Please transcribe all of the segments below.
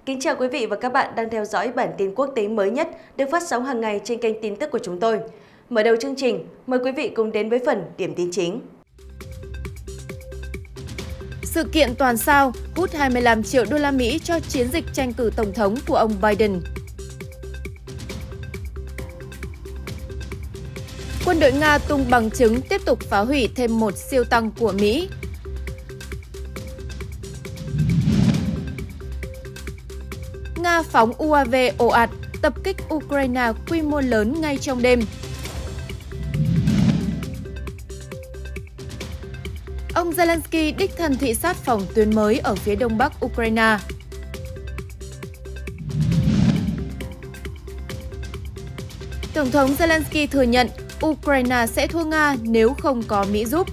Kính chào quý vị và các bạn đang theo dõi bản tin quốc tế mới nhất được phát sóng hàng ngày trên kênh tin tức của chúng tôi. Mở đầu chương trình, mời quý vị cùng đến với phần điểm tin chính. Sự kiện toàn sao hút 25 triệu đô la Mỹ cho chiến dịch tranh cử tổng thống của ông Biden. Quân đội Nga tung bằng chứng tiếp tục phá hủy thêm một siêu tăng của Mỹ. Nga phóng UAV ồ ạt, tập kích Ukraine quy mô lớn ngay trong đêm. Ông Zelensky đích thân thị sát phòng tuyến mới ở phía đông bắc Ukraine. Tổng thống Zelensky thừa nhận Ukraine sẽ thua Nga nếu không có Mỹ giúp.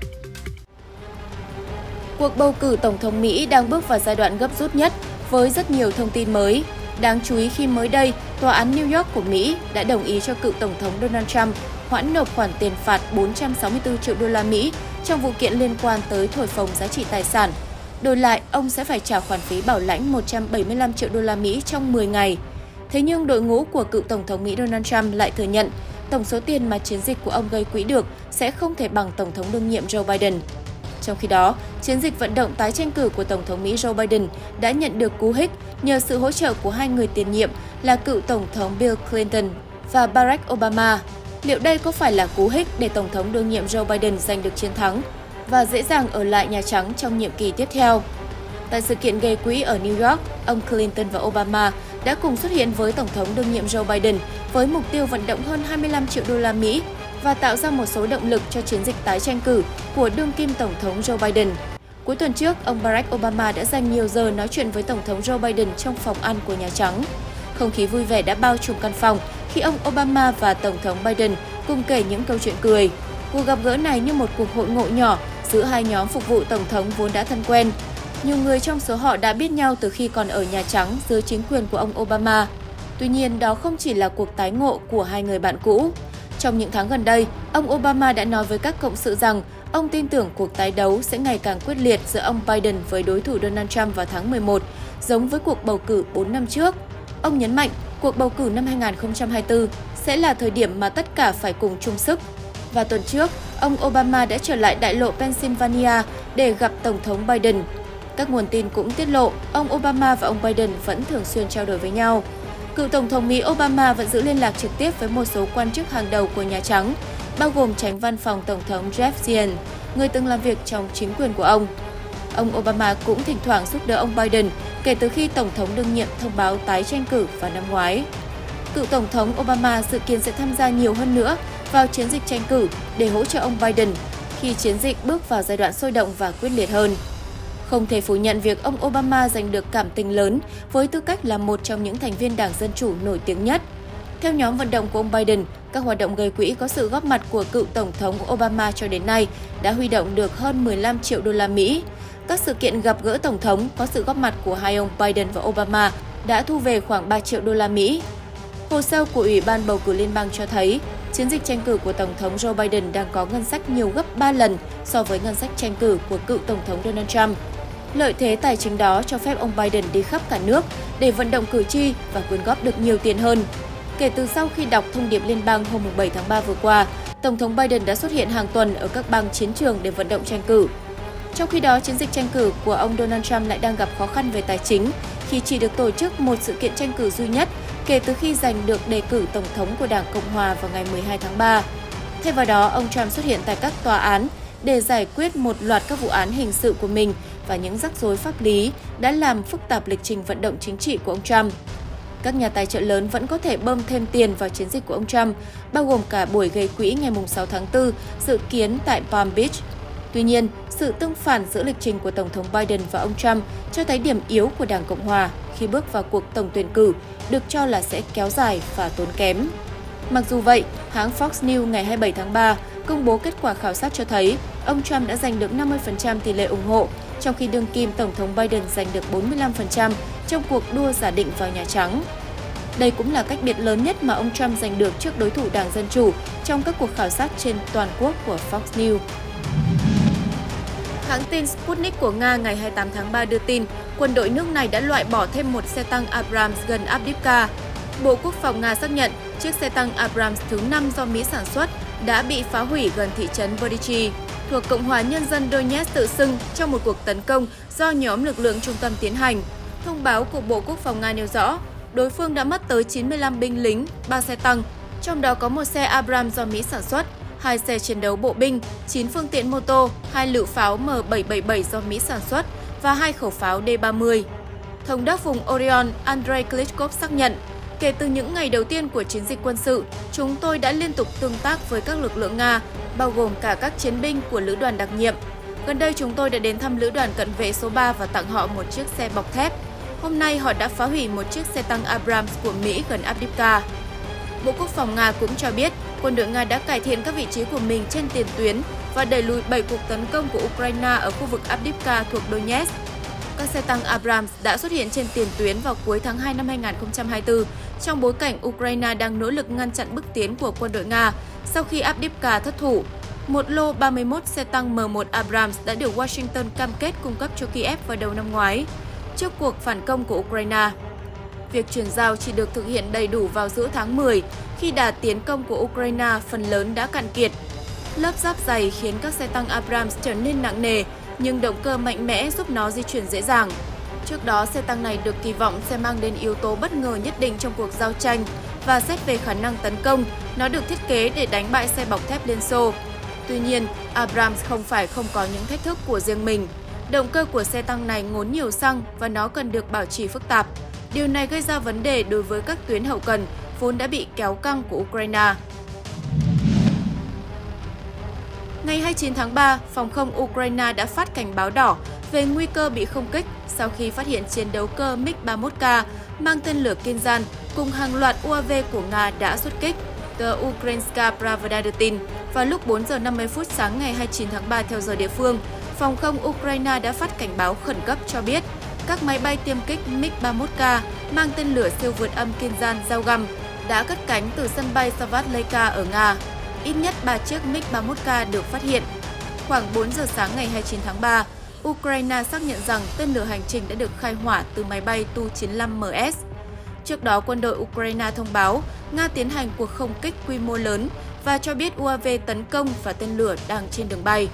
Cuộc bầu cử Tổng thống Mỹ đang bước vào giai đoạn gấp rút nhất với rất nhiều thông tin mới. Đáng chú ý khi mới đây, Tòa án New York của Mỹ đã đồng ý cho cựu Tổng thống Donald Trump hoãn nộp khoản tiền phạt 464 triệu đô la Mỹ trong vụ kiện liên quan tới thổi phồng giá trị tài sản. Đổi lại, ông sẽ phải trả khoản phí bảo lãnh 175 triệu đô la Mỹ trong 10 ngày. Thế nhưng đội ngũ của cựu Tổng thống Mỹ Donald Trump lại thừa nhận tổng số tiền mà chiến dịch của ông gây quỹ được sẽ không thể bằng Tổng thống đương nhiệm Joe Biden. Trong khi đó, chiến dịch vận động tái tranh cử của Tổng thống Mỹ Joe Biden đã nhận được cú hích nhờ sự hỗ trợ của hai người tiền nhiệm là cựu Tổng thống Bill Clinton và Barack Obama. Liệu đây có phải là cú hích để Tổng thống đương nhiệm Joe Biden giành được chiến thắng và dễ dàng ở lại Nhà Trắng trong nhiệm kỳ tiếp theo? Tại sự kiện gây quỹ ở New York, ông Clinton và Obama đã cùng xuất hiện với Tổng thống đương nhiệm Joe Biden với mục tiêu vận động hơn 25 triệu đô la Mỹ và tạo ra một số động lực cho chiến dịch tái tranh cử của đương kim Tổng thống Joe Biden. Cuối tuần trước, ông Barack Obama đã dành nhiều giờ nói chuyện với Tổng thống Joe Biden trong phòng ăn của Nhà Trắng. Không khí vui vẻ đã bao trùm căn phòng khi ông Obama và Tổng thống Biden cùng kể những câu chuyện cười. Cuộc gặp gỡ này như một cuộc hội ngộ nhỏ giữa hai nhóm phục vụ Tổng thống vốn đã thân quen. Nhiều người trong số họ đã biết nhau từ khi còn ở Nhà Trắng dưới chính quyền của ông Obama. Tuy nhiên, đó không chỉ là cuộc tái ngộ của hai người bạn cũ. Trong những tháng gần đây, ông Obama đã nói với các cộng sự rằng ông tin tưởng cuộc tái đấu sẽ ngày càng quyết liệt giữa ông Biden với đối thủ Donald Trump vào tháng 11, giống với cuộc bầu cử 4 năm trước. Ông nhấn mạnh cuộc bầu cử năm 2024 sẽ là thời điểm mà tất cả phải cùng chung sức. Và tuần trước, ông Obama đã trở lại đại lộ Pennsylvania để gặp Tổng thống Biden. Các nguồn tin cũng tiết lộ ông Obama và ông Biden vẫn thường xuyên trao đổi với nhau. Cựu Tổng thống Mỹ Obama vẫn giữ liên lạc trực tiếp với một số quan chức hàng đầu của Nhà Trắng, bao gồm Chánh Văn phòng Tổng thống Jeff Zients, người từng làm việc trong chính quyền của ông. Ông Obama cũng thỉnh thoảng giúp đỡ ông Biden kể từ khi Tổng thống đương nhiệm thông báo tái tranh cử vào năm ngoái. Cựu Tổng thống Obama dự kiến sẽ tham gia nhiều hơn nữa vào chiến dịch tranh cử để hỗ trợ ông Biden khi chiến dịch bước vào giai đoạn sôi động và quyết liệt hơn. Không thể phủ nhận việc ông Obama giành được cảm tình lớn với tư cách là một trong những thành viên Đảng Dân Chủ nổi tiếng nhất. Theo nhóm vận động của ông Biden, các hoạt động gây quỹ có sự góp mặt của cựu Tổng thống Obama cho đến nay đã huy động được hơn 15 triệu đô la Mỹ. Các sự kiện gặp gỡ Tổng thống có sự góp mặt của hai ông Biden và Obama đã thu về khoảng 3 triệu đô la Mỹ. Hồ sơ của Ủy ban Bầu cử Liên bang cho thấy, chiến dịch tranh cử của Tổng thống Joe Biden đang có ngân sách nhiều gấp 3 lần so với ngân sách tranh cử của cựu Tổng thống Donald Trump. Lợi thế tài chính đó cho phép ông Biden đi khắp cả nước để vận động cử tri và quyên góp được nhiều tiền hơn. Kể từ sau khi đọc thông điệp liên bang hôm 7 tháng 3 vừa qua, Tổng thống Biden đã xuất hiện hàng tuần ở các bang chiến trường để vận động tranh cử. Trong khi đó, chiến dịch tranh cử của ông Donald Trump lại đang gặp khó khăn về tài chính khi chỉ được tổ chức một sự kiện tranh cử duy nhất kể từ khi giành được đề cử Tổng thống của Đảng Cộng hòa vào ngày 12 tháng 3. Thay vào đó, ông Trump xuất hiện tại các tòa án để giải quyết một loạt các vụ án hình sự của mình và những rắc rối pháp lý đã làm phức tạp lịch trình vận động chính trị của ông Trump. Các nhà tài trợ lớn vẫn có thể bơm thêm tiền vào chiến dịch của ông Trump, bao gồm cả buổi gây quỹ ngày 6 tháng 4 dự kiến tại Palm Beach. Tuy nhiên, sự tương phản giữa lịch trình của Tổng thống Biden và ông Trump cho thấy điểm yếu của Đảng Cộng hòa khi bước vào cuộc tổng tuyển cử được cho là sẽ kéo dài và tốn kém. Mặc dù vậy, hãng Fox News ngày 27 tháng 3 công bố kết quả khảo sát cho thấy ông Trump đã giành được 50% tỷ lệ ủng hộ, trong khi đương kim Tổng thống Biden giành được 45% trong cuộc đua giả định vào Nhà Trắng. Đây cũng là cách biệt lớn nhất mà ông Trump giành được trước đối thủ Đảng Dân Chủ trong các cuộc khảo sát trên toàn quốc của Fox News. Hãng tin Sputnik của Nga ngày 28 tháng 3 đưa tin quân đội nước này đã loại bỏ thêm một xe tăng Abrams gần Avdiivka. Bộ Quốc phòng Nga xác nhận chiếc xe tăng Abrams thứ 5 do Mỹ sản xuất đã bị phá hủy gần thị trấn Vodichi, thuộc Cộng hòa Nhân dân Donetsk tự xưng trong một cuộc tấn công do nhóm lực lượng trung tâm tiến hành. Thông báo của Bộ Quốc phòng Nga nêu rõ, đối phương đã mất tới 95 binh lính, 3 xe tăng, trong đó có một xe Abrams do Mỹ sản xuất, 2 xe chiến đấu bộ binh, 9 phương tiện mô tô, 2 lựu pháo M777 do Mỹ sản xuất và 2 khẩu pháo D-30. Thống đốc vùng Orion Andrei Klitschko xác nhận, kể từ những ngày đầu tiên của chiến dịch quân sự, chúng tôi đã liên tục tương tác với các lực lượng Nga, bao gồm cả các chiến binh của lữ đoàn đặc nhiệm. Gần đây chúng tôi đã đến thăm lữ đoàn cận vệ số 3 và tặng họ một chiếc xe bọc thép. Hôm nay họ đã phá hủy một chiếc xe tăng Abrams của Mỹ gần Avdiivka. Bộ Quốc phòng Nga cũng cho biết quân đội Nga đã cải thiện các vị trí của mình trên tiền tuyến và đẩy lùi 7 cuộc tấn công của Ukraine ở khu vực Avdiivka thuộc Donetsk. Các xe tăng Abrams đã xuất hiện trên tiền tuyến vào cuối tháng 2 năm 2024 trong bối cảnh Ukraine đang nỗ lực ngăn chặn bước tiến của quân đội Nga sau khi Avdiivka thất thủ. Một lô 31 xe tăng M1 Abrams đã được Washington cam kết cung cấp cho Kiev vào đầu năm ngoái, trước cuộc phản công của Ukraine. Việc chuyển giao chỉ được thực hiện đầy đủ vào giữa tháng 10, khi đà tiến công của Ukraine phần lớn đã cạn kiệt. Lớp giáp dày khiến các xe tăng Abrams trở nên nặng nề, nhưng động cơ mạnh mẽ giúp nó di chuyển dễ dàng. Trước đó, xe tăng này được kỳ vọng sẽ mang đến yếu tố bất ngờ nhất định trong cuộc giao tranh, và xét về khả năng tấn công, nó được thiết kế để đánh bại xe bọc thép Liên Xô. Tuy nhiên, Abrams không có những thách thức của riêng mình. Động cơ của xe tăng này ngốn nhiều xăng và nó cần được bảo trì phức tạp. Điều này gây ra vấn đề đối với các tuyến hậu cần vốn đã bị kéo căng của Ukraine. Ngày 29 tháng 3, phòng không Ukraine đã phát cảnh báo đỏ về nguy cơ bị không kích sau khi phát hiện chiến đấu cơ MiG-31K mang tên lửa Kinzhan cùng hàng loạt UAV của Nga đã xuất kích. Tờ Ukrainska Pravda đưa tin, vào lúc 4 giờ 50 phút sáng ngày 29 tháng 3 theo giờ địa phương, phòng không Ukraine đã phát cảnh báo khẩn cấp cho biết các máy bay tiêm kích MiG-31K mang tên lửa siêu vượt âm Kinzhan giao găm đã cất cánh từ sân bay Savadleyka ở Nga. Ít nhất 3 chiếc MiG-31K được phát hiện. Khoảng 4 giờ sáng ngày 29 tháng 3, Ukraine xác nhận rằng tên lửa hành trình đã được khai hỏa từ máy bay Tu-95MS. Trước đó, quân đội Ukraine thông báo Nga tiến hành cuộc không kích quy mô lớn và cho biết UAV tấn công và tên lửa đang trên đường bay.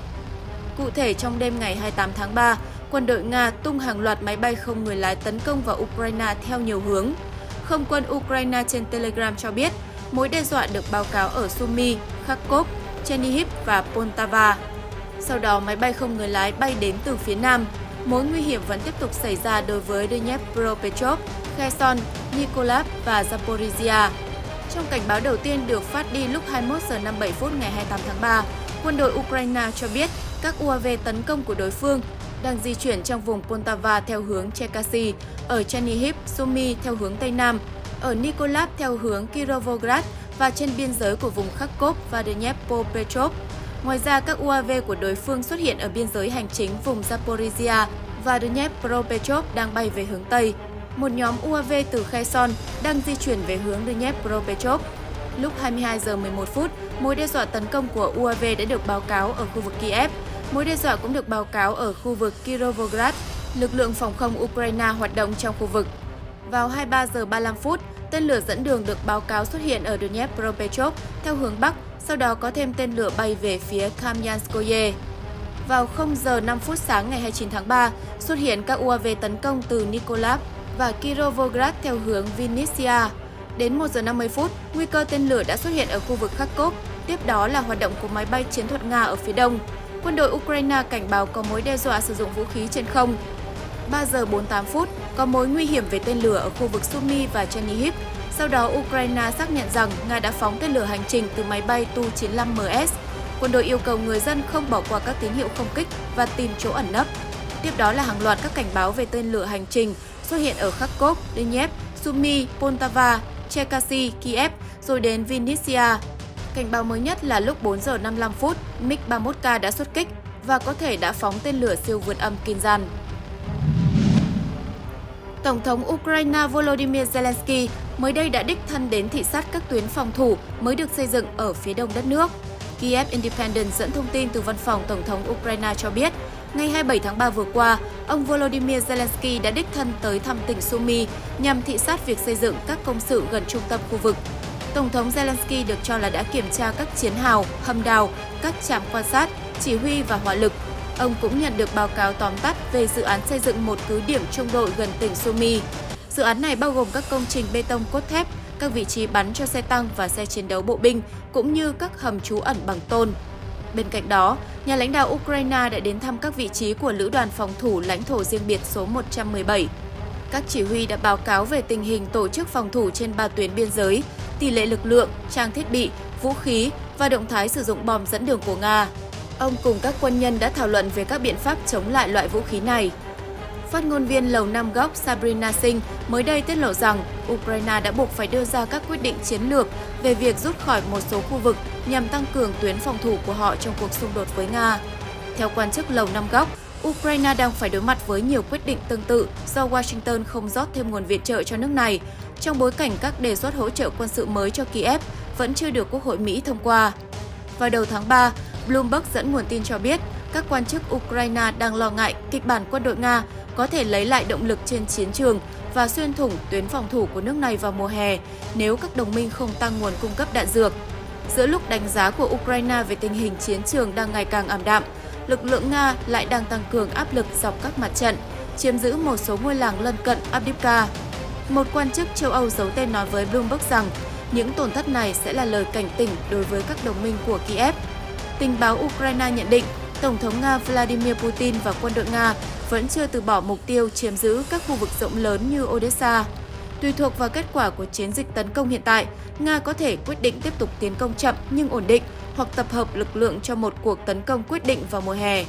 Cụ thể, trong đêm ngày 28 tháng 3, quân đội Nga tung hàng loạt máy bay không người lái tấn công vào Ukraine theo nhiều hướng. Không quân Ukraine trên Telegram cho biết mối đe dọa được báo cáo ở Sumy, Kharkov, Chernihiv và Poltava. Sau đó, máy bay không người lái bay đến từ phía nam. Mối nguy hiểm vẫn tiếp tục xảy ra đối với Dnipropetrovsk, Kherson, Mykolaiv và Zaporizhia. Trong cảnh báo đầu tiên được phát đi lúc 21 giờ 57 phút ngày 28 tháng 3, quân đội Ukraine cho biết các UAV tấn công của đối phương đang di chuyển trong vùng Poltava theo hướng Cherkasy, ở Chernihiv, Sumy theo hướng Tây Nam, ở Mykolaiv theo hướng Kirovograd và trên biên giới của vùng Kharkov và Dnipropetrovsk. Ngoài ra, các UAV của đối phương xuất hiện ở biên giới hành chính vùng Zaporizhia và Dnipropetrovsk đang bay về hướng Tây. Một nhóm UAV từ Kherson đang di chuyển về hướng Dnipropetrovsk. Lúc 22 giờ 11 phút, mối đe dọa tấn công của UAV đã được báo cáo ở khu vực Kiev. Mối đe dọa cũng được báo cáo ở khu vực Kirovograd. Lực lượng phòng không Ukraine hoạt động trong khu vực. Vào 23 giờ 35 phút, tên lửa dẫn đường được báo cáo xuất hiện ở Dnipropetrovsk theo hướng Bắc, sau đó có thêm tên lửa bay về phía Kamyanskoye. Vào 0 giờ 5 phút sáng ngày 29 tháng 3, xuất hiện các UAV tấn công từ Mykolaiv và Kirovograd theo hướng Vinnytsia. Đến 1 giờ 50 phút, nguy cơ tên lửa đã xuất hiện ở khu vực Kharkov, tiếp đó là hoạt động của máy bay chiến thuật Nga ở phía đông. Quân đội Ukraine cảnh báo có mối đe dọa sử dụng vũ khí trên không. 3 giờ 48 phút, có mối nguy hiểm về tên lửa ở khu vực Sumy và Chernihiv. Sau đó, Ukraine xác nhận rằng Nga đã phóng tên lửa hành trình từ máy bay Tu-95MS. Quân đội yêu cầu người dân không bỏ qua các tín hiệu không kích và tìm chỗ ẩn nấp. Tiếp đó là hàng loạt các cảnh báo về tên lửa hành trình xuất hiện ở Kharkov, Donetsk, Sumy, Poltava, Cherkasy, Kiev, rồi đến Vinnytsia. Cảnh báo mới nhất là lúc 4 giờ 55 phút, MiG-31K đã xuất kích và có thể đã phóng tên lửa siêu vượt âm Kinzhan. Tổng thống Ukraine Volodymyr Zelensky mới đây đã đích thân đến thị sát các tuyến phòng thủ mới được xây dựng ở phía đông đất nước. Kiev Independent dẫn thông tin từ văn phòng Tổng thống Ukraine cho biết, Ngày 27 tháng 3 vừa qua, ông Volodymyr Zelensky đã đích thân tới thăm tỉnh Sumy nhằm thị sát việc xây dựng các công sự gần trung tâm khu vực. Tổng thống Zelensky được cho là đã kiểm tra các chiến hào, hầm đào, các trạm quan sát, chỉ huy và hỏa lực. Ông cũng nhận được báo cáo tóm tắt về dự án xây dựng một cứ điểm trung đội gần tỉnh Sumy. Dự án này bao gồm các công trình bê tông cốt thép, các vị trí bắn cho xe tăng và xe chiến đấu bộ binh, cũng như các hầm trú ẩn bằng tôn. Bên cạnh đó, nhà lãnh đạo Ukraine đã đến thăm các vị trí của Lữ đoàn phòng thủ lãnh thổ riêng biệt số 117. Các chỉ huy đã báo cáo về tình hình tổ chức phòng thủ trên 3 tuyến biên giới, tỷ lệ lực lượng, trang thiết bị, vũ khí và động thái sử dụng bom dẫn đường của Nga. Ông cùng các quân nhân đã thảo luận về các biện pháp chống lại loại vũ khí này. Phát ngôn viên Lầu Năm Góc Sabrina Singh mới đây tiết lộ rằng Ukraine đã buộc phải đưa ra các quyết định chiến lược về việc rút khỏi một số khu vực nhằm tăng cường tuyến phòng thủ của họ trong cuộc xung đột với Nga. Theo quan chức Lầu Năm Góc, Ukraine đang phải đối mặt với nhiều quyết định tương tự do Washington không rót thêm nguồn viện trợ cho nước này, trong bối cảnh các đề xuất hỗ trợ quân sự mới cho Kiev vẫn chưa được Quốc hội Mỹ thông qua. Vào đầu tháng 3, Bloomberg dẫn nguồn tin cho biết các quan chức Ukraine đang lo ngại kịch bản quân đội Nga có thể lấy lại động lực trên chiến trường và xuyên thủng tuyến phòng thủ của nước này vào mùa hè nếu các đồng minh không tăng nguồn cung cấp đạn dược. Giữa lúc đánh giá của Ukraine về tình hình chiến trường đang ngày càng ảm đạm, lực lượng Nga lại đang tăng cường áp lực dọc các mặt trận, chiếm giữ một số ngôi làng lân cận Avdiivka. Một quan chức châu Âu giấu tên nói với Bloomberg rằng những tổn thất này sẽ là lời cảnh tỉnh đối với các đồng minh của Kiev. Tình báo Ukraine nhận định Tổng thống Nga Vladimir Putin và quân đội Nga vẫn chưa từ bỏ mục tiêu chiếm giữ các khu vực rộng lớn như Odessa. Tùy thuộc vào kết quả của chiến dịch tấn công hiện tại, Nga có thể quyết định tiếp tục tiến công chậm nhưng ổn định hoặc tập hợp lực lượng cho một cuộc tấn công quyết định vào mùa hè.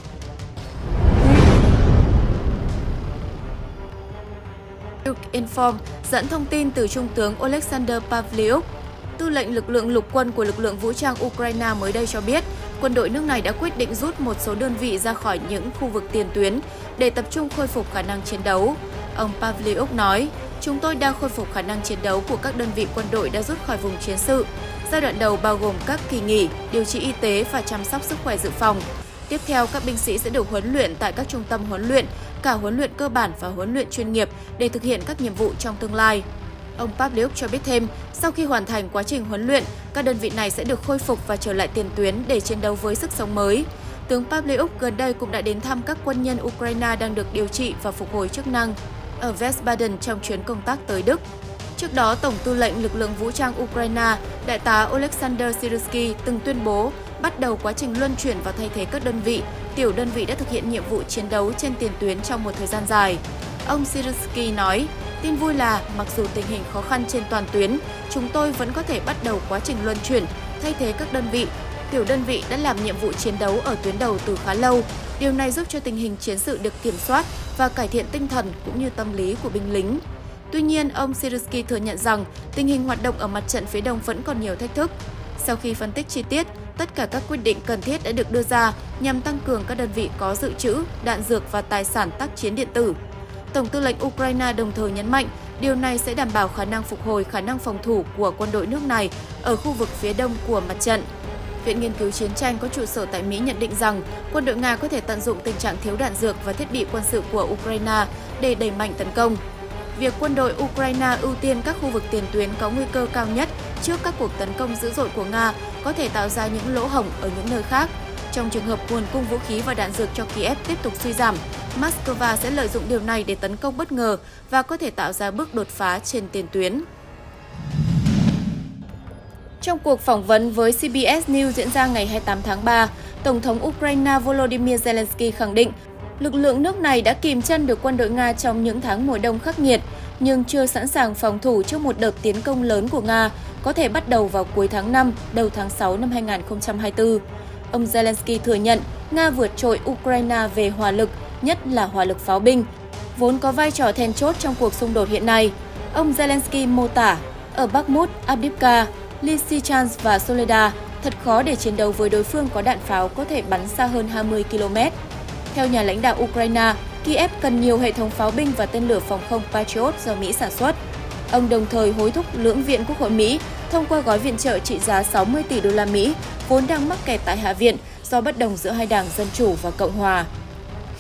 Ukrinform dẫn thông tin từ Trung tướng Oleksandr Pavlyuk, tư lệnh lực lượng lục quân của lực lượng vũ trang Ukraine mới đây cho biết, quân đội nước này đã quyết định rút một số đơn vị ra khỏi những khu vực tiền tuyến để tập trung khôi phục khả năng chiến đấu. Ông Pavlyuk nói, chúng tôi đang khôi phục khả năng chiến đấu của các đơn vị quân đội đã rút khỏi vùng chiến sự. Giai đoạn đầu bao gồm các kỳ nghỉ, điều trị y tế và chăm sóc sức khỏe dự phòng. Tiếp theo, các binh sĩ sẽ được huấn luyện tại các trung tâm huấn luyện, cả huấn luyện cơ bản và huấn luyện chuyên nghiệp để thực hiện các nhiệm vụ trong tương lai. Ông Pavlyuk cho biết thêm, sau khi hoàn thành quá trình huấn luyện, các đơn vị này sẽ được khôi phục và trở lại tiền tuyến để chiến đấu với sức sống mới. Tướng Pavlyuk gần đây cũng đã đến thăm các quân nhân Ukraine đang được điều trị và phục hồi chức năng ở Wiesbaden trong chuyến công tác tới Đức. Trước đó, Tổng tư lệnh lực lượng vũ trang Ukraine, Đại tá Oleksandr Syrsky từng tuyên bố bắt đầu quá trình luân chuyển và thay thế các đơn vị, tiểu đơn vị đã thực hiện nhiệm vụ chiến đấu trên tiền tuyến trong một thời gian dài. Ông Syrsky nói, tin vui là mặc dù tình hình khó khăn trên toàn tuyến, chúng tôi vẫn có thể bắt đầu quá trình luân chuyển, thay thế các đơn vị. Tiểu đơn vị đã làm nhiệm vụ chiến đấu ở tuyến đầu từ khá lâu. Điều này giúp cho tình hình chiến sự được kiểm soát và cải thiện tinh thần cũng như tâm lý của binh lính. Tuy nhiên, ông Syrsky thừa nhận rằng tình hình hoạt động ở mặt trận phía đông vẫn còn nhiều thách thức. Sau khi phân tích chi tiết, tất cả các quyết định cần thiết đã được đưa ra nhằm tăng cường các đơn vị có dự trữ, đạn dược và tài sản tác chiến điện tử. Tổng tư lệnh Ukraine đồng thời nhấn mạnh điều này sẽ đảm bảo khả năng phục hồi khả năng phòng thủ của quân đội nước này ở khu vực phía đông của mặt trận. Viện Nghiên cứu Chiến tranh có trụ sở tại Mỹ nhận định rằng quân đội Nga có thể tận dụng tình trạng thiếu đạn dược và thiết bị quân sự của Ukraine để đẩy mạnh tấn công. Việc quân đội Ukraine ưu tiên các khu vực tiền tuyến có nguy cơ cao nhất trước các cuộc tấn công dữ dội của Nga có thể tạo ra những lỗ hổng ở những nơi khác. Trong trường hợp nguồn cung vũ khí và đạn dược cho Kiev tiếp tục suy giảm, Moscow sẽ lợi dụng điều này để tấn công bất ngờ và có thể tạo ra bước đột phá trên tiền tuyến. Trong cuộc phỏng vấn với CBS News diễn ra ngày 28 tháng 3, Tổng thống Ukraine Volodymyr Zelensky khẳng định lực lượng nước này đã kìm chân được quân đội Nga trong những tháng mùa đông khắc nghiệt, nhưng chưa sẵn sàng phòng thủ trước một đợt tiến công lớn của Nga có thể bắt đầu vào cuối tháng 5, đầu tháng 6 năm 2024. Ông Zelensky thừa nhận Nga vượt trội Ukraine về hỏa lực, nhất là hỏa lực pháo binh, vốn có vai trò then chốt trong cuộc xung đột hiện nay. Ông Zelensky mô tả, ở Bakhmut, Avdiivka, Lysychansk và Soledar, thật khó để chiến đấu với đối phương có đạn pháo có thể bắn xa hơn 20 km. Theo nhà lãnh đạo Ukraine, Kiev cần nhiều hệ thống pháo binh và tên lửa phòng không Patriot do Mỹ sản xuất. Ông đồng thời hối thúc lưỡng viện Quốc hội Mỹ thông qua gói viện trợ trị giá 60 tỷ đô la Mỹ vốn đang mắc kẹt tại Hạ viện do bất đồng giữa hai đảng Dân Chủ và Cộng Hòa.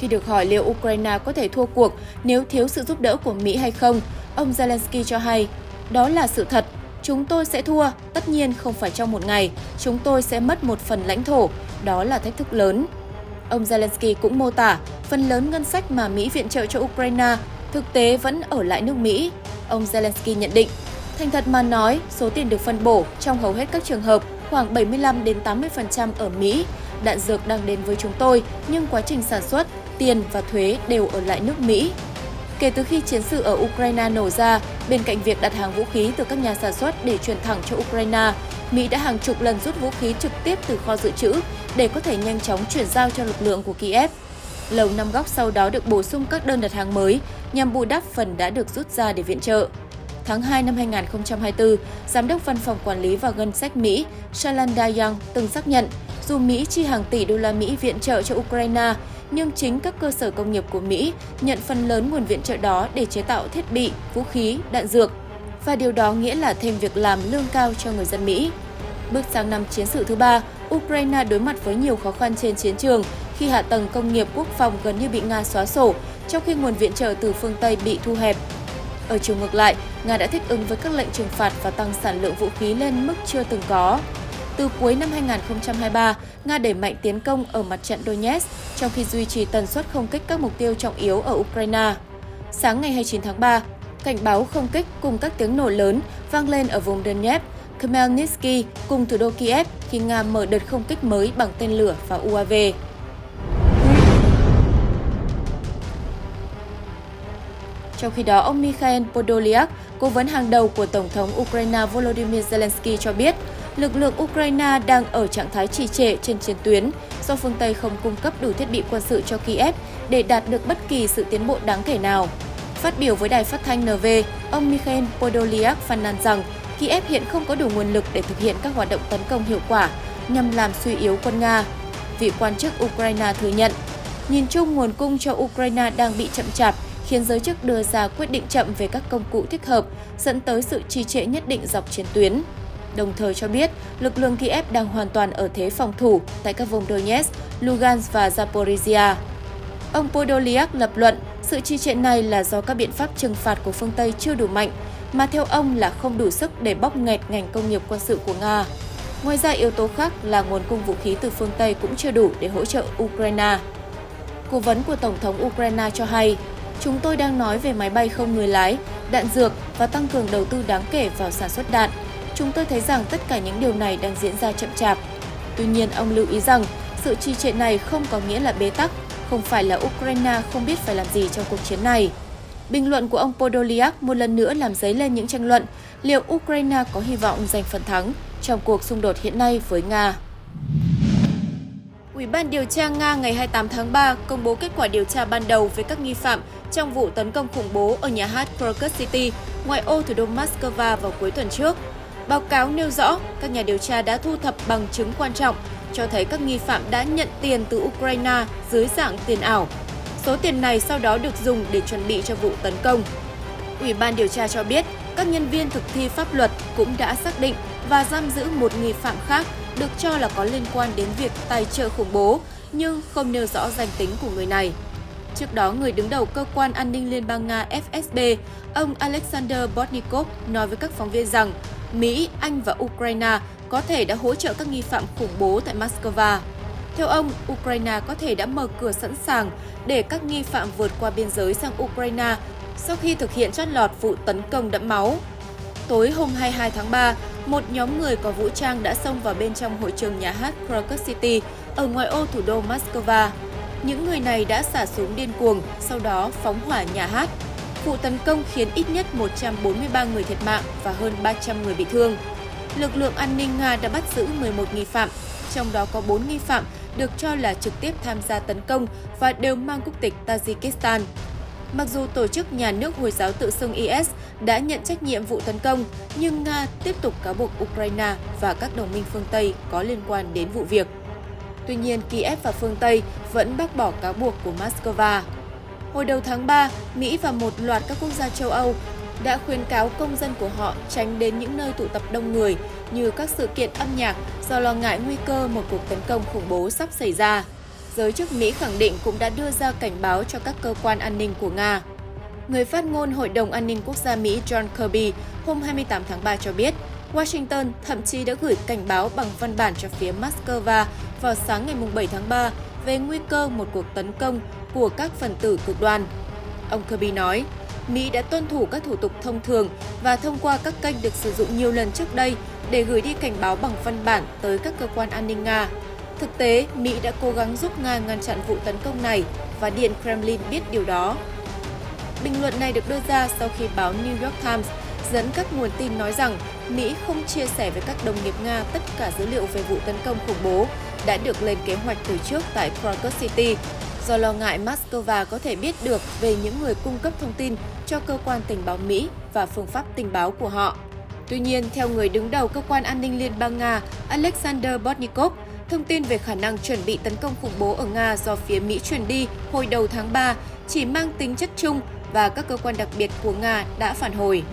Khi được hỏi liệu Ukraine có thể thua cuộc nếu thiếu sự giúp đỡ của Mỹ hay không, ông Zelensky cho hay, đó là sự thật. Chúng tôi sẽ thua, tất nhiên không phải trong một ngày, chúng tôi sẽ mất một phần lãnh thổ, đó là thách thức lớn. Ông Zelensky cũng mô tả phần lớn ngân sách mà Mỹ viện trợ cho Ukraine thực tế vẫn ở lại nước Mỹ. Ông Zelensky nhận định, thành thật mà nói, số tiền được phân bổ trong hầu hết các trường hợp khoảng 75 đến 80% ở Mỹ. Đạn dược đang đến với chúng tôi, nhưng quá trình sản xuất, tiền và thuế đều ở lại nước Mỹ. Kể từ khi chiến sự ở Ukraine nổ ra, bên cạnh việc đặt hàng vũ khí từ các nhà sản xuất để chuyển thẳng cho Ukraine, Mỹ đã hàng chục lần rút vũ khí trực tiếp từ kho dự trữ để có thể nhanh chóng chuyển giao cho lực lượng của Kiev. Lầu Năm Góc sau đó được bổ sung các đơn đặt hàng mới nhằm bù đắp phần đã được rút ra để viện trợ. Tháng 2 năm 2024, Giám đốc Văn phòng Quản lý và Ngân sách Mỹ Shalanda Young từng xác nhận dù Mỹ chi hàng tỷ đô la Mỹ viện trợ cho Ukraine, nhưng chính các cơ sở công nghiệp của Mỹ nhận phần lớn nguồn viện trợ đó để chế tạo thiết bị, vũ khí, đạn dược. Và điều đó nghĩa là thêm việc làm lương cao cho người dân Mỹ. Bước sang năm chiến sự thứ 3, Ukraine đối mặt với nhiều khó khăn trên chiến trường khi hạ tầng công nghiệp quốc phòng gần như bị Nga xóa sổ, trong khi nguồn viện trợ từ phương Tây bị thu hẹp. Ở chiều ngược lại, Nga đã thích ứng với các lệnh trừng phạt và tăng sản lượng vũ khí lên mức chưa từng có. Từ cuối năm 2023, Nga đẩy mạnh tiến công ở mặt trận Donetsk, trong khi duy trì tần suất không kích các mục tiêu trọng yếu ở Ukraine. Sáng ngày 29 tháng 3, cảnh báo không kích cùng các tiếng nổ lớn vang lên ở vùng Donetsk, Khmelnytsky cùng thủ đô Kiev khi Nga mở đợt không kích mới bằng tên lửa và UAV. Trong khi đó, ông Mikhail Podolyak, cố vấn hàng đầu của Tổng thống Ukraine Volodymyr Zelensky cho biết, lực lượng Ukraine đang ở trạng thái trì trệ trên chiến tuyến do phương Tây không cung cấp đủ thiết bị quân sự cho Kiev để đạt được bất kỳ sự tiến bộ đáng kể nào. Phát biểu với đài phát thanh NV, ông Mikhail Podolyak phàn nàn rằng Kiev hiện không có đủ nguồn lực để thực hiện các hoạt động tấn công hiệu quả nhằm làm suy yếu quân Nga. Vị quan chức Ukraine thừa nhận, nhìn chung nguồn cung cho Ukraine đang bị chậm chạp, khiến giới chức đưa ra quyết định chậm về các công cụ thích hợp, dẫn tới sự trì trệ nhất định dọc chiến tuyến. Đồng thời cho biết, lực lượng Kiev đang hoàn toàn ở thế phòng thủ tại các vùng Donetsk, Lugansk và Zaporizhia. Ông Podolyak lập luận, sự trì trệ này là do các biện pháp trừng phạt của phương Tây chưa đủ mạnh, mà theo ông là không đủ sức để bóp nghẹt ngành công nghiệp quân sự của Nga. Ngoài ra, yếu tố khác là nguồn cung vũ khí từ phương Tây cũng chưa đủ để hỗ trợ Ukraine. Cố vấn của Tổng thống Ukraine cho hay, chúng tôi đang nói về máy bay không người lái, đạn dược và tăng cường đầu tư đáng kể vào sản xuất đạn. Chúng tôi thấy rằng tất cả những điều này đang diễn ra chậm chạp. Tuy nhiên, ông lưu ý rằng sự trì trệ này không có nghĩa là bế tắc, không phải là Ukraine không biết phải làm gì trong cuộc chiến này. Bình luận của ông Podolyak một lần nữa làm dấy lên những tranh luận liệu Ukraine có hy vọng giành phần thắng trong cuộc xung đột hiện nay với Nga. Ủy ban điều tra Nga ngày 28 tháng 3 công bố kết quả điều tra ban đầu về các nghi phạm trong vụ tấn công khủng bố ở nhà hát Krakow City, ngoại ô thủ đô Moscow vào cuối tuần trước. Báo cáo nêu rõ, các nhà điều tra đã thu thập bằng chứng quan trọng cho thấy các nghi phạm đã nhận tiền từ Ukraine dưới dạng tiền ảo. Số tiền này sau đó được dùng để chuẩn bị cho vụ tấn công. Ủy ban điều tra cho biết, các nhân viên thực thi pháp luật cũng đã xác định và giam giữ một nghi phạm khác được cho là có liên quan đến việc tài trợ khủng bố, nhưng không nêu rõ danh tính của người này. Trước đó, người đứng đầu Cơ quan An ninh Liên bang Nga FSB, ông Alexander Bortnikov nói với các phóng viên rằng Mỹ, Anh và Ukraine có thể đã hỗ trợ các nghi phạm khủng bố tại Moscow. Theo ông, Ukraine có thể đã mở cửa sẵn sàng để các nghi phạm vượt qua biên giới sang Ukraine sau khi thực hiện trót lọt vụ tấn công đẫm máu. Tối hôm 22 tháng 3, một nhóm người có vũ trang đã xông vào bên trong hội trường nhà hát Krakow City ở ngoại ô thủ đô Moscow. Những người này đã xả súng điên cuồng, sau đó phóng hỏa nhà hát. Vụ tấn công khiến ít nhất 143 người thiệt mạng và hơn 300 người bị thương. Lực lượng an ninh Nga đã bắt giữ 11 nghi phạm, trong đó có 4 nghi phạm được cho là trực tiếp tham gia tấn công và đều mang quốc tịch Tajikistan. Mặc dù tổ chức nhà nước Hồi giáo tự xưng IS đã nhận trách nhiệm vụ tấn công, nhưng Nga tiếp tục cáo buộc Ukraine và các đồng minh phương Tây có liên quan đến vụ việc. Tuy nhiên, Kiev và phương Tây vẫn bác bỏ cáo buộc của Moscow. Hồi đầu tháng 3, Mỹ và một loạt các quốc gia châu Âu đã khuyến cáo công dân của họ tránh đến những nơi tụ tập đông người như các sự kiện âm nhạc do lo ngại nguy cơ một cuộc tấn công khủng bố sắp xảy ra. Giới chức Mỹ khẳng định cũng đã đưa ra cảnh báo cho các cơ quan an ninh của Nga. Người phát ngôn Hội đồng An ninh Quốc gia Mỹ John Kirby hôm 28 tháng 3 cho biết, Washington thậm chí đã gửi cảnh báo bằng văn bản cho phía Moscow vào sáng ngày 7 tháng 3 về nguy cơ một cuộc tấn công của các phần tử cực đoan. Ông Kirby nói, Mỹ đã tuân thủ các thủ tục thông thường và thông qua các kênh được sử dụng nhiều lần trước đây để gửi đi cảnh báo bằng văn bản tới các cơ quan an ninh Nga. Thực tế, Mỹ đã cố gắng giúp Nga ngăn chặn vụ tấn công này và Điện Kremlin biết điều đó. Bình luận này được đưa ra sau khi báo New York Times dẫn các nguồn tin nói rằng Mỹ không chia sẻ với các đồng nghiệp Nga tất cả dữ liệu về vụ tấn công khủng bố đã được lên kế hoạch từ trước tại Krakow City, do lo ngại Moscow có thể biết được về những người cung cấp thông tin cho cơ quan tình báo Mỹ và phương pháp tình báo của họ. Tuy nhiên, theo người đứng đầu cơ quan an ninh Liên bang Nga Alexander Bortnikov, thông tin về khả năng chuẩn bị tấn công khủng bố ở Nga do phía Mỹ truyền đi hồi đầu tháng 3 chỉ mang tính chất chung và các cơ quan đặc biệt của Nga đã phản hồi.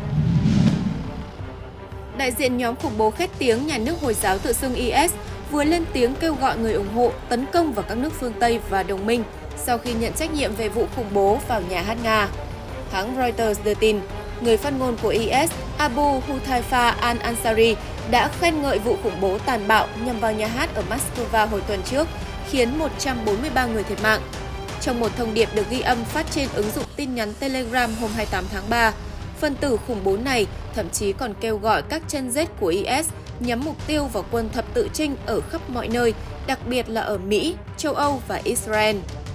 Đại diện nhóm khủng bố khét tiếng nhà nước Hồi giáo tự xưng IS vừa lên tiếng kêu gọi người ủng hộ tấn công vào các nước phương Tây và đồng minh sau khi nhận trách nhiệm về vụ khủng bố vào nhà hát Nga. Hãng Reuters đưa tin, người phát ngôn của IS Abu Hudhaifa al-Ansari đã khen ngợi vụ khủng bố tàn bạo nhằm vào nhà hát ở Moscow hồi tuần trước, khiến 143 người thiệt mạng. Trong một thông điệp được ghi âm phát trên ứng dụng tin nhắn Telegram hôm 28 tháng 3, phần tử khủng bố này thậm chí còn kêu gọi các chân rết của IS nhắm mục tiêu vào quân thập tự chinh ở khắp mọi nơi, đặc biệt là ở Mỹ, châu Âu và Israel.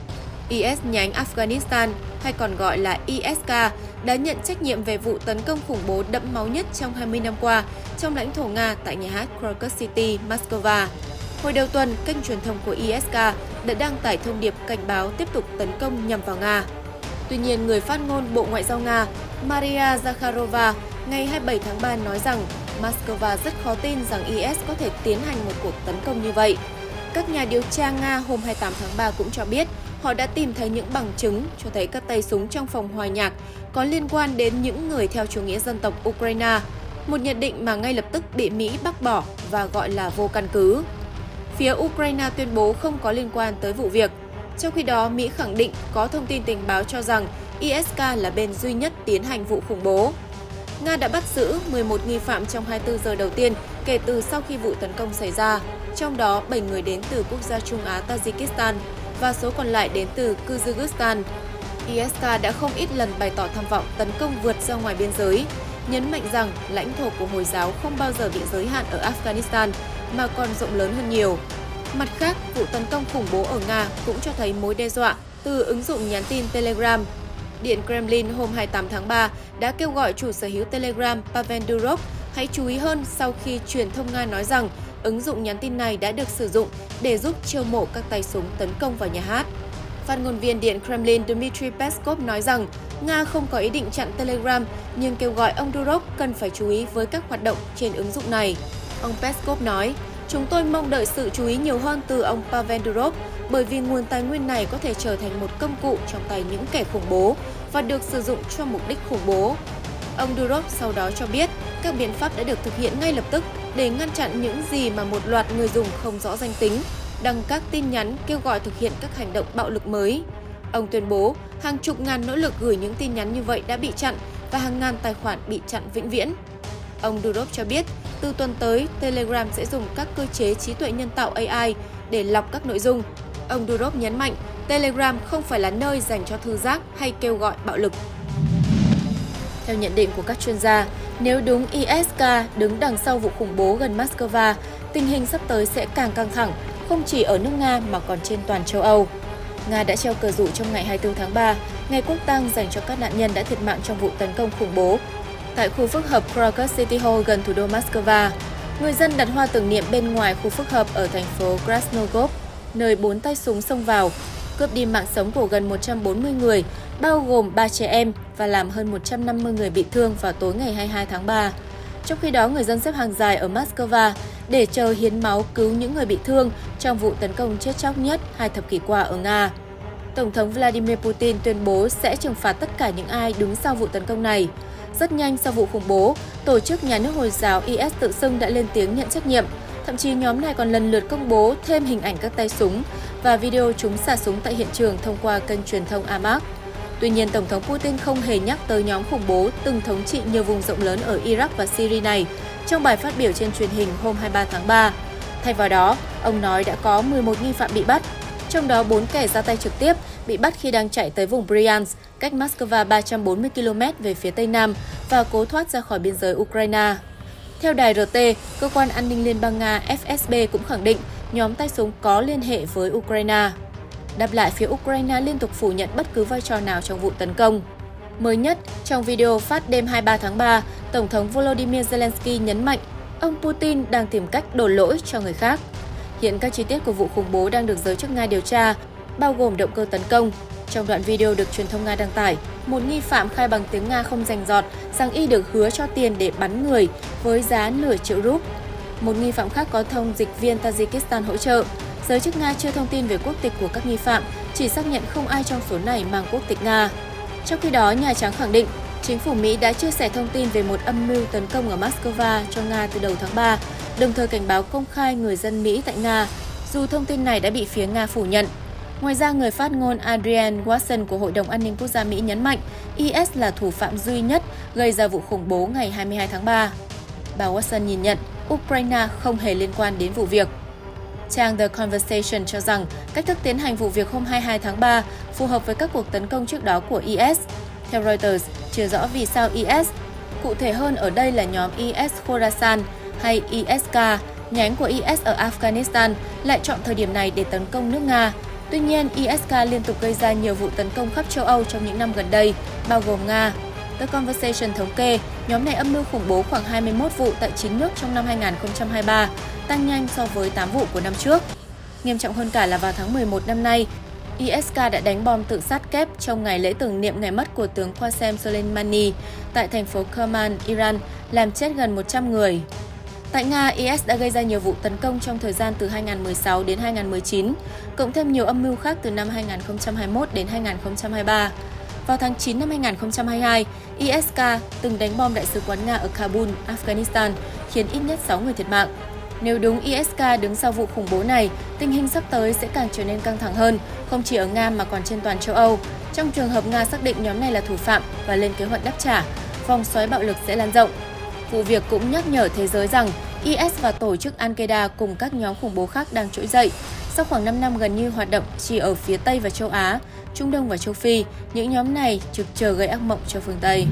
IS nhánh Afghanistan, hay còn gọi là ISK, đã nhận trách nhiệm về vụ tấn công khủng bố đẫm máu nhất trong 20 năm qua trong lãnh thổ Nga tại nhà hát Krakow City, Moscow. Hồi đầu tuần, kênh truyền thông của ISK đã đăng tải thông điệp cảnh báo tiếp tục tấn công nhằm vào Nga. Tuy nhiên, người phát ngôn Bộ Ngoại giao Nga Maria Zakharova ngày 27 tháng 3 nói rằng Moscow rất khó tin rằng IS có thể tiến hành một cuộc tấn công như vậy. Các nhà điều tra Nga hôm 28 tháng 3 cũng cho biết họ đã tìm thấy những bằng chứng cho thấy các tay súng trong phòng hòa nhạc có liên quan đến những người theo chủ nghĩa dân tộc Ukraine, một nhận định mà ngay lập tức bị Mỹ bác bỏ và gọi là vô căn cứ. Phía Ukraine tuyên bố không có liên quan tới vụ việc. Trong khi đó, Mỹ khẳng định có thông tin tình báo cho rằng ISK là bên duy nhất tiến hành vụ khủng bố. Nga đã bắt giữ 11 nghi phạm trong 24 giờ đầu tiên kể từ sau khi vụ tấn công xảy ra, trong đó 7 người đến từ quốc gia Trung Á Tajikistan và số còn lại đến từ Kyrgyzstan. ISK đã không ít lần bày tỏ tham vọng tấn công vượt ra ngoài biên giới, nhấn mạnh rằng lãnh thổ của Hồi giáo không bao giờ bị giới hạn ở Afghanistan mà còn rộng lớn hơn nhiều. Mặt khác, vụ tấn công khủng bố ở Nga cũng cho thấy mối đe dọa từ ứng dụng nhắn tin Telegram. Điện Kremlin hôm 28 tháng 3 đã kêu gọi chủ sở hữu Telegram Pavel Durov hãy chú ý hơn sau khi truyền thông Nga nói rằng ứng dụng nhắn tin này đã được sử dụng để giúp chiêu mộ các tay súng tấn công vào nhà hát. Phát ngôn viên Điện Kremlin Dmitry Peskov nói rằng Nga không có ý định chặn Telegram nhưng kêu gọi ông Durov cần phải chú ý với các hoạt động trên ứng dụng này. Ông Peskov nói, chúng tôi mong đợi sự chú ý nhiều hơn từ ông Pavel Durov bởi vì nguồn tài nguyên này có thể trở thành một công cụ trong tay những kẻ khủng bố và được sử dụng cho mục đích khủng bố. Ông Durov sau đó cho biết các biện pháp đã được thực hiện ngay lập tức để ngăn chặn những gì mà một loạt người dùng không rõ danh tính đăng các tin nhắn kêu gọi thực hiện các hành động bạo lực mới. Ông tuyên bố hàng chục ngàn nỗ lực gửi những tin nhắn như vậy đã bị chặn và hàng ngàn tài khoản bị chặn vĩnh viễn. Ông Durov cho biết từ tuần tới, Telegram sẽ dùng các cơ chế trí tuệ nhân tạo AI để lọc các nội dung. Ông Durov nhấn mạnh Telegram không phải là nơi dành cho thư giác hay kêu gọi bạo lực. Theo nhận định của các chuyên gia, nếu đúng ISK đứng đằng sau vụ khủng bố gần Moscow, tình hình sắp tới sẽ càng căng thẳng, không chỉ ở nước Nga mà còn trên toàn châu Âu. Nga đã treo cờ rủ trong ngày 24 tháng 3, ngày quốc tang dành cho các nạn nhân đã thiệt mạng trong vụ tấn công khủng bố. Tại khu phức hợp Krakow City Hall gần thủ đô Moscow, người dân đặt hoa tưởng niệm bên ngoài khu phức hợp ở thành phố Krasnogorsk, nơi 4 tay súng xông vào, cướp đi mạng sống của gần 140 người, bao gồm 3 trẻ em và làm hơn 150 người bị thương vào tối ngày 22 tháng 3. Trong khi đó, người dân xếp hàng dài ở Moscow để chờ hiến máu cứu những người bị thương trong vụ tấn công chết chóc nhất 2 thập kỷ qua ở Nga. Tổng thống Vladimir Putin tuyên bố sẽ trừng phạt tất cả những ai đứng sau vụ tấn công này. Rất nhanh sau vụ khủng bố, tổ chức nhà nước Hồi giáo IS tự xưng đã lên tiếng nhận trách nhiệm. Thậm chí nhóm này còn lần lượt công bố thêm hình ảnh các tay súng và video chúng xả súng tại hiện trường thông qua kênh truyền thông Amaq. Tuy nhiên, Tổng thống Putin không hề nhắc tới nhóm khủng bố từng thống trị nhiều vùng rộng lớn ở Iraq và Syria này trong bài phát biểu trên truyền hình hôm 23 tháng 3. Thay vào đó, ông nói đã có 11 nghi phạm bị bắt, trong đó 4 kẻ ra tay trực tiếp bị bắt khi đang chạy tới vùng Bryansk, cách Moscow 340 km về phía tây nam và cố thoát ra khỏi biên giới Ukraine. Theo đài RT, cơ quan an ninh Liên bang Nga FSB cũng khẳng định nhóm tay súng có liên hệ với Ukraine. Đáp lại, phía Ukraine liên tục phủ nhận bất cứ vai trò nào trong vụ tấn công. Mới nhất, trong video phát đêm 23 tháng 3, Tổng thống Volodymyr Zelensky nhấn mạnh ông Putin đang tìm cách đổ lỗi cho người khác. Hiện các chi tiết của vụ khủng bố đang được giới chức Nga điều tra, bao gồm động cơ tấn công. Trong đoạn video được truyền thông Nga đăng tải, một nghi phạm khai bằng tiếng Nga không rành rọt rằng y được hứa cho tiền để bắn người với giá nửa triệu rúp. Một nghi phạm khác có thông dịch viên Tajikistan hỗ trợ. Giới chức Nga chưa thông tin về quốc tịch của các nghi phạm, chỉ xác nhận không ai trong số này mang quốc tịch Nga. Trong khi đó, Nhà Trắng khẳng định chính phủ Mỹ đã chia sẻ thông tin về một âm mưu tấn công ở Moscow cho Nga từ đầu tháng 3, đồng thời cảnh báo công khai người dân Mỹ tại Nga, dù thông tin này đã bị phía Nga phủ nhận. Ngoài ra, người phát ngôn Adrienne Watson của Hội đồng An ninh Quốc gia Mỹ nhấn mạnh IS là thủ phạm duy nhất gây ra vụ khủng bố ngày 22 tháng 3. Bà Watson nhìn nhận Ukraine không hề liên quan đến vụ việc. Trang The Conversation cho rằng cách thức tiến hành vụ việc hôm 22 tháng 3 phù hợp với các cuộc tấn công trước đó của IS. Theo Reuters, chưa rõ vì sao IS, cụ thể hơn ở đây là nhóm IS Khorasan hay ISK, nhánh của IS ở Afghanistan, lại chọn thời điểm này để tấn công nước Nga. Tuy nhiên, ISK liên tục gây ra nhiều vụ tấn công khắp châu Âu trong những năm gần đây, bao gồm Nga. The Conversation thống kê, nhóm này âm mưu khủng bố khoảng 21 vụ tại 9 nước trong năm 2023, tăng nhanh so với 8 vụ của năm trước. Nghiêm trọng hơn cả là vào tháng 11 năm nay, ISK đã đánh bom tự sát kép trong ngày lễ tưởng niệm ngày mất của tướng Qasem Soleimani tại thành phố Kerman, Iran, làm chết gần 100 người. Tại Nga, IS đã gây ra nhiều vụ tấn công trong thời gian từ 2016 đến 2019, cộng thêm nhiều âm mưu khác từ năm 2021 đến 2023. Vào tháng 9 năm 2022, ISK từng đánh bom đại sứ quán Nga ở Kabul, Afghanistan, khiến ít nhất 6 người thiệt mạng. Nếu đúng ISK đứng sau vụ khủng bố này, tình hình sắp tới sẽ càng trở nên căng thẳng hơn, không chỉ ở Nga mà còn trên toàn châu Âu. Trong trường hợp Nga xác định nhóm này là thủ phạm và lên kế hoạch đáp trả, vòng xoáy bạo lực sẽ lan rộng. Vụ việc cũng nhắc nhở thế giới rằng IS và tổ chức Al-Qaeda cùng các nhóm khủng bố khác đang trỗi dậy. Sau khoảng 5 năm gần như hoạt động chỉ ở phía Tây và châu Á, Trung Đông và châu Phi, những nhóm này trực chờ gây ác mộng cho phương Tây.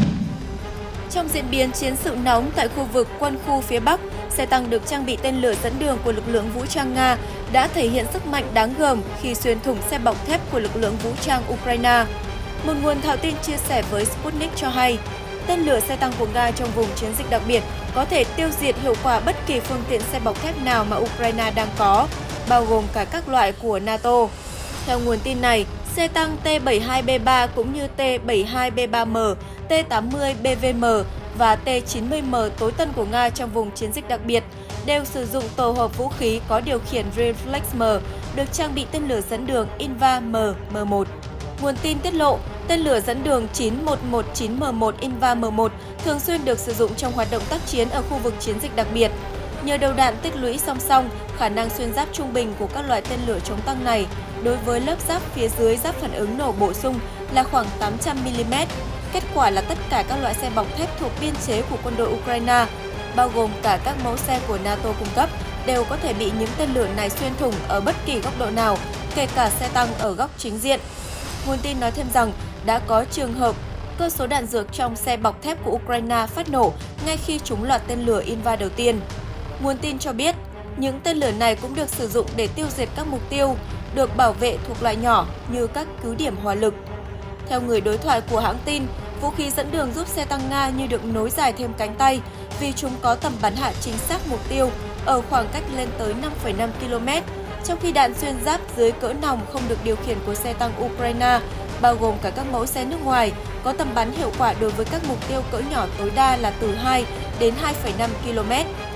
Trong diễn biến chiến sự nóng tại khu vực quân khu phía Bắc, xe tăng được trang bị tên lửa dẫn đường của lực lượng vũ trang Nga đã thể hiện sức mạnh đáng gờm khi xuyên thủng xe bọc thép của lực lượng vũ trang Ukraine. Một nguồn thạo tin chia sẻ với Sputnik cho hay, tên lửa xe tăng của Nga trong vùng chiến dịch đặc biệt có thể tiêu diệt hiệu quả bất kỳ phương tiện xe bọc thép nào mà Ukraine đang có, bao gồm cả các loại của NATO. Theo nguồn tin này, xe tăng T-72B3 cũng như T-72B3M, T-80BVM và T-90M tối tân của Nga trong vùng chiến dịch đặc biệt đều sử dụng tổ hợp vũ khí có điều khiển Reflex-M được trang bị tên lửa dẫn đường Inva-M M1. Nguồn tin tiết lộ, tên lửa dẫn đường 9119M1 Inva-M1 thường xuyên được sử dụng trong hoạt động tác chiến ở khu vực chiến dịch đặc biệt. Nhờ đầu đạn tích lũy song song, khả năng xuyên giáp trung bình của các loại tên lửa chống tăng này đối với lớp giáp phía dưới giáp phản ứng nổ bổ sung là khoảng 800mm. Kết quả là tất cả các loại xe bọc thép thuộc biên chế của quân đội Ukraine, bao gồm cả các mẫu xe của NATO cung cấp, đều có thể bị những tên lửa này xuyên thủng ở bất kỳ góc độ nào, kể cả xe tăng ở góc chính diện. Nguồn tin nói thêm rằng đã có trường hợp cơ số đạn dược trong xe bọc thép của Ukraine phát nổ ngay khi trúng loạt tên lửa Inva đầu tiên. Nguồn tin cho biết, những tên lửa này cũng được sử dụng để tiêu diệt các mục tiêu được bảo vệ thuộc loại nhỏ như các cứ điểm hỏa lực. Theo người đối thoại của hãng tin, vũ khí dẫn đường giúp xe tăng Nga như được nối dài thêm cánh tay vì chúng có tầm bắn hạ chính xác mục tiêu ở khoảng cách lên tới 5,5 km, trong khi đạn xuyên giáp dưới cỡ nòng không được điều khiển của xe tăng Ukraine, bao gồm cả các mẫu xe nước ngoài, có tầm bắn hiệu quả đối với các mục tiêu cỡ nhỏ tối đa là từ 2 đến 2,5 km.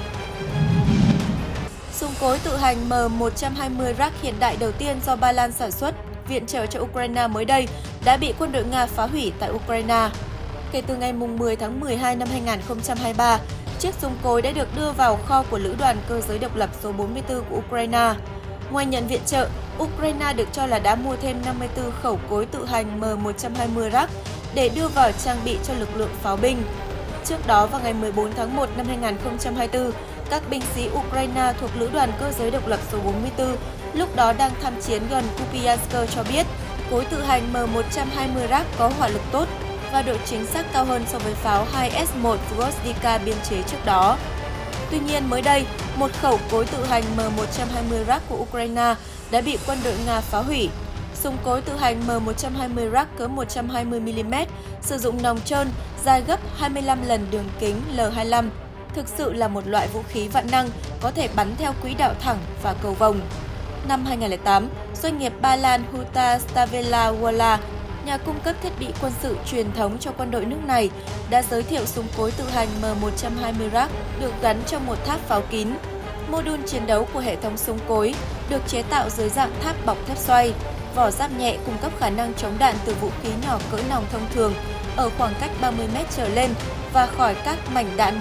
Súng cối tự hành M120 Rak hiện đại đầu tiên do Ba Lan sản xuất, viện trợ cho Ukraine mới đây đã bị quân đội Nga phá hủy tại Ukraine. Kể từ ngày 10 tháng 12 năm 2023, chiếc súng cối đã được đưa vào kho của Lữ đoàn Cơ giới độc lập số 44 của Ukraine. Ngoài nhận viện trợ, Ukraine được cho là đã mua thêm 54 khẩu cối tự hành M120 Rak để đưa vào trang bị cho lực lượng pháo binh. Trước đó, vào ngày 14 tháng 1 năm 2024, các binh sĩ Ukraine thuộc Lữ đoàn Cơ giới độc lập số 44 lúc đó đang tham chiến gần Kupiansk cho biết cối tự hành M120 Rak có hỏa lực tốt và độ chính xác cao hơn so với pháo 2S1 Groznyka biên chế trước đó. Tuy nhiên, mới đây, một khẩu cối tự hành M120 Rak của Ukraine đã bị quân đội Nga phá hủy. Súng cối tự hành M120 Rak cỡ 120mm, sử dụng nòng trơn, dài gấp 25 lần đường kính L25, thực sự là một loại vũ khí vạn năng có thể bắn theo quỹ đạo thẳng và cầu vồng. Năm 2008, doanh nghiệp Ba Lan Huta Stavela Wola, nhà cung cấp thiết bị quân sự truyền thống cho quân đội nước này, đã giới thiệu súng cối tự hành M120 Rak được gắn trong một tháp pháo kín. Mô đun chiến đấu của hệ thống súng cối được chế tạo dưới dạng tháp bọc thép xoay, vỏ giáp nhẹ cung cấp khả năng chống đạn từ vũ khí nhỏ cỡ nòng thông thường ở khoảng cách 30m trở lên và khỏi các mảnh đạn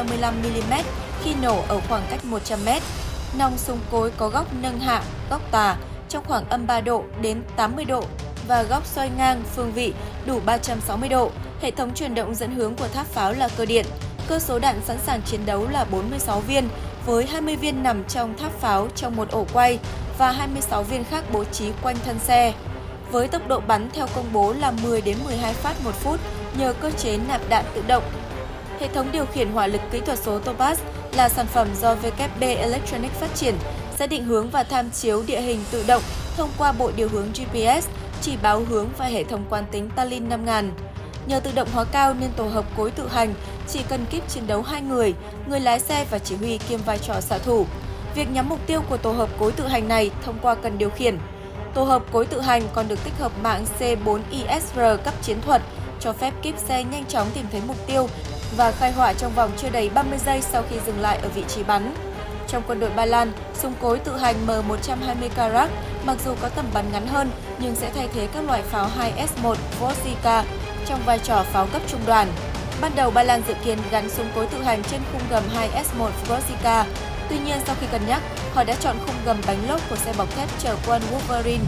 155mm khi nổ ở khoảng cách 100m. Nòng súng cối có góc nâng hạ, góc tà trong khoảng âm 3 độ đến 80 độ và góc xoay ngang phương vị đủ 360 độ. Hệ thống truyền động dẫn hướng của tháp pháo là cơ điện. Cơ số đạn sẵn sàng chiến đấu là 46 viên, với 20 viên nằm trong tháp pháo trong một ổ quay và 26 viên khác bố trí quanh thân xe. Với tốc độ bắn theo công bố là 10 đến 12 phát một phút nhờ cơ chế nạp đạn tự động. Hệ thống điều khiển hỏa lực kỹ thuật số Topaz là sản phẩm do WB Electronics phát triển, sẽ định hướng và tham chiếu địa hình tự động thông qua bộ điều hướng GPS, chỉ báo hướng và hệ thống quán tính Tallinn 5000. Nhờ tự động hóa cao nên tổ hợp cối tự hành chỉ cần kíp chiến đấu 2 người lái xe và chỉ huy kiêm vai trò xạ thủ. Việc nhắm mục tiêu của tổ hợp cối tự hành này thông qua cần điều khiển. Tổ hợp cối tự hành còn được tích hợp mạng C4ISR cấp chiến thuật, cho phép kíp xe nhanh chóng tìm thấy mục tiêu và khai hỏa trong vòng chưa đầy 30 giây sau khi dừng lại ở vị trí bắn. Trong quân đội Ba Lan, súng cối tự hành M120 Rak mặc dù có tầm bắn ngắn hơn nhưng sẽ thay thế các loại pháo 2S1 Groznyka trong vai trò pháo cấp trung đoàn. Ban đầu Ba Lan dự kiến gắn súng cối tự hành trên khung gầm 2S1 Groznyka. Tuy nhiên, sau khi cân nhắc, họ đã chọn khung gầm bánh lốp của xe bọc thép chở quân Wolverine.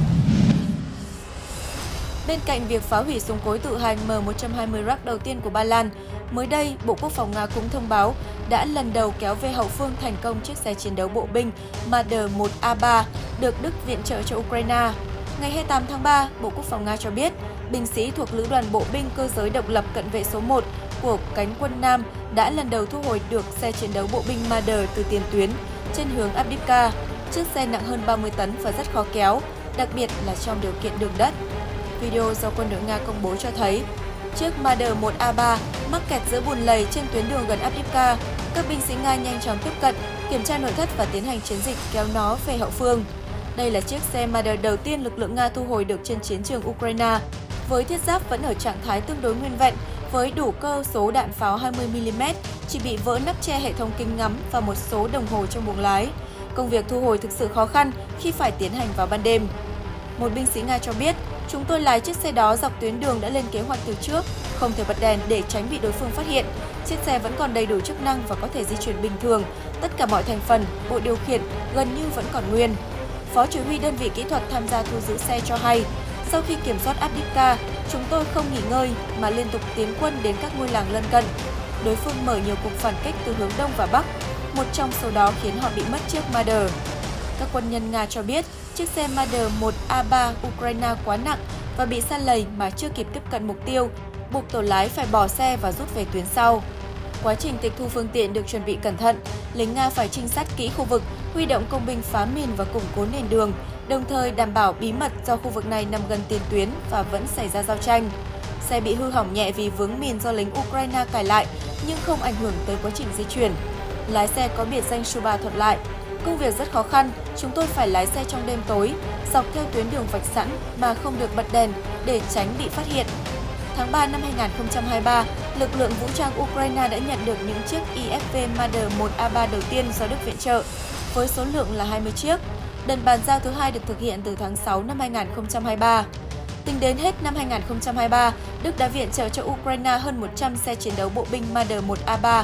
Bên cạnh việc phá hủy súng cối tự hành M120 Rak đầu tiên của Ba Lan, mới đây, Bộ Quốc phòng Nga cũng thông báo đã lần đầu kéo về hậu phương thành công chiếc xe chiến đấu bộ binh Marder-1A3 được Đức viện trợ cho Ukraine. Ngày 28 tháng 3, Bộ Quốc phòng Nga cho biết, binh sĩ thuộc Lữ đoàn Bộ binh Cơ giới độc lập cận vệ số 1 của cánh quân Nam đã lần đầu thu hồi được xe chiến đấu bộ binh Marder từ tiền tuyến trên hướng Avdiivka. Chiếc xe nặng hơn 30 tấn và rất khó kéo, đặc biệt là trong điều kiện đường đất. Video do quân đội Nga công bố cho thấy, chiếc Marder-1A3 mắc kẹt giữa bùn lầy trên tuyến đường gần Avdiivka. Các binh sĩ Nga nhanh chóng tiếp cận, kiểm tra nội thất và tiến hành chiến dịch kéo nó về hậu phương. Đây là chiếc xe Marder đầu tiên lực lượng Nga thu hồi được trên chiến trường Ukraine, với thiết giáp vẫn ở trạng thái tương đối nguyên vẹn, với đủ cơ số đạn pháo 20mm, chỉ bị vỡ nắp che hệ thống kính ngắm và một số đồng hồ trong buồng lái. Công việc thu hồi thực sự khó khăn khi phải tiến hành vào ban đêm. Một binh sĩ Nga cho biết, chúng tôi lái chiếc xe đó dọc tuyến đường đã lên kế hoạch từ trước, không thể bật đèn để tránh bị đối phương phát hiện. Chiếc xe vẫn còn đầy đủ chức năng và có thể di chuyển bình thường. Tất cả mọi thành phần, bộ điều khiển gần như vẫn còn nguyên. Phó chỉ huy đơn vị kỹ thuật tham gia thu giữ xe cho hay, sau khi kiểm soát Avdiivka, chúng tôi không nghỉ ngơi mà liên tục tiến quân đến các ngôi làng lân cận. Đối phương mở nhiều cuộc phản kích từ hướng đông và bắc, một trong số đó khiến họ bị mất chiếc Marder. Các quân nhân Nga cho biết, chiếc xe Marder-1A3 Ukraine quá nặng và bị sa lầy mà chưa kịp tiếp cận mục tiêu, buộc tổ lái phải bỏ xe và rút về tuyến sau. Quá trình tịch thu phương tiện được chuẩn bị cẩn thận, lính Nga phải trinh sát kỹ khu vực, huy động công binh phá mìn và củng cố nền đường, đồng thời đảm bảo bí mật do khu vực này nằm gần tiền tuyến và vẫn xảy ra giao tranh. Xe bị hư hỏng nhẹ vì vướng mìn do lính Ukraine cài lại, nhưng không ảnh hưởng tới quá trình di chuyển. Lái xe có biệt danh Shuba thuật lại, công việc rất khó khăn, chúng tôi phải lái xe trong đêm tối, dọc theo tuyến đường vạch sẵn mà không được bật đèn để tránh bị phát hiện. Tháng 3 năm 2023, lực lượng vũ trang Ukraine đã nhận được những chiếc IFV Marder-1A3 đầu tiên do Đức viện trợ, với số lượng là 20 chiếc. Đợt bàn giao thứ hai được thực hiện từ tháng 6 năm 2023. Tính đến hết năm 2023, Đức đã viện trợ cho Ukraine hơn 100 xe chiến đấu bộ binh Marder-1A3.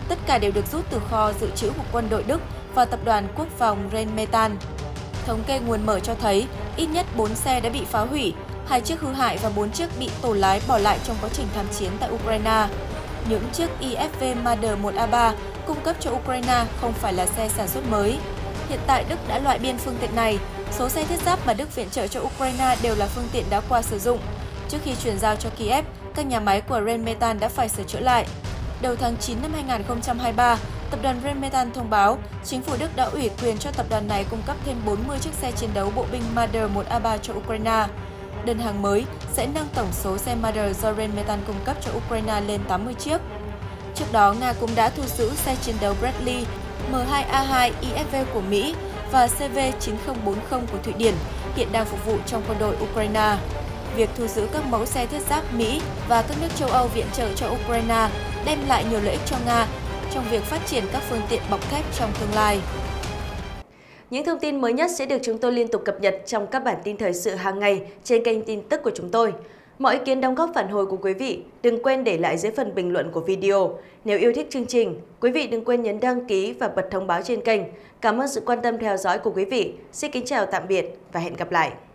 Tất cả đều được rút từ kho dự trữ của quân đội Đức và tập đoàn quốc phòng Rheinmetall. Thống kê nguồn mở cho thấy ít nhất 4 xe đã bị phá hủy, 2 chiếc hư hại và 4 chiếc bị tổ lái bỏ lại trong quá trình tham chiến tại Ukraine. Những chiếc IFV Marder 1A3 cung cấp cho Ukraine không phải là xe sản xuất mới. Hiện tại Đức đã loại biên phương tiện này. Số xe thiết giáp mà Đức viện trợ cho Ukraine đều là phương tiện đã qua sử dụng. Trước khi chuyển giao cho Kiev, các nhà máy của Rheinmetall đã phải sửa chữa lại. Đầu tháng 9 năm 2023, tập đoàn Rheinmetall thông báo chính phủ Đức đã ủy quyền cho tập đoàn này cung cấp thêm 40 chiếc xe chiến đấu bộ binh Marder 1A3 cho Ukraine. Đơn hàng mới sẽ nâng tổng số xe Marder do Rheinmetall cung cấp cho Ukraine lên 80 chiếc. Trước đó, Nga cũng đã thu giữ xe chiến đấu Bradley M2A2 IFV của Mỹ và CV9040 của Thụy Điển, hiện đang phục vụ trong quân đội Ukraine. Việc thu giữ các mẫu xe thiết giáp Mỹ và các nước châu Âu viện trợ cho Ukraine đem lại nhiều lợi ích cho Nga trong việc phát triển các phương tiện bọc thép trong tương lai. Những thông tin mới nhất sẽ được chúng tôi liên tục cập nhật trong các bản tin thời sự hàng ngày trên kênh tin tức của chúng tôi. Mọi ý kiến đóng góp phản hồi của quý vị đừng quên để lại dưới phần bình luận của video. Nếu yêu thích chương trình, quý vị đừng quên nhấn đăng ký và bật thông báo trên kênh. Cảm ơn sự quan tâm theo dõi của quý vị. Xin kính chào tạm biệt và hẹn gặp lại.